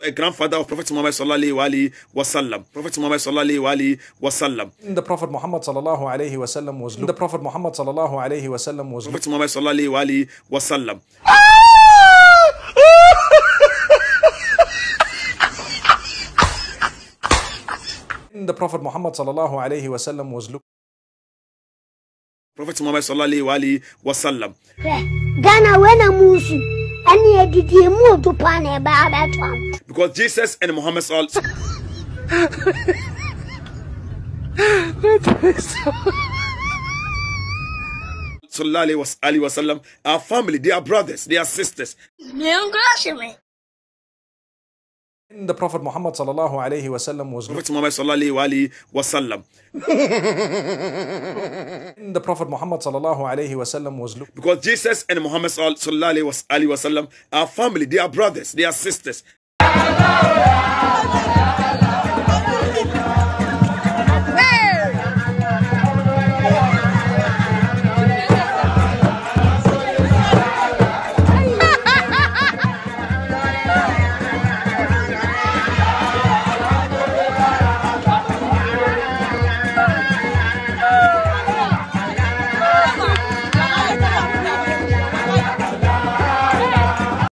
A grandfather of Prophet Muhammad sallallahu alaihi wasallam. Prophet Muhammad sallallahu alaihi wasallam. The Prophet Muhammad sallallahu alaihi wasallam was the Prophet Muhammad sallallahu alaihi wasallam was Prophet Muhammad sallallahu alaihi wasallam. The Prophet Muhammad sallallahu alaihi wasallam was looking. Prophet Muhammad sallallahu alaihi wasallam. Ghana when a musu and you did move to pane ba. Because Jesus and Muhammad sallallahu alaihi wasallam are family, they are brothers, they are sisters. The Prophet Muhammad sallallahu alaihi wasallam was Prophet Muhammad sallallahu alaihi wasallam. The Prophet Muhammad sallallahu alaihi wasallam was looking. Because Jesus and Muhammad sallallahu alaihi wasallam are family, they are brothers, they are sisters.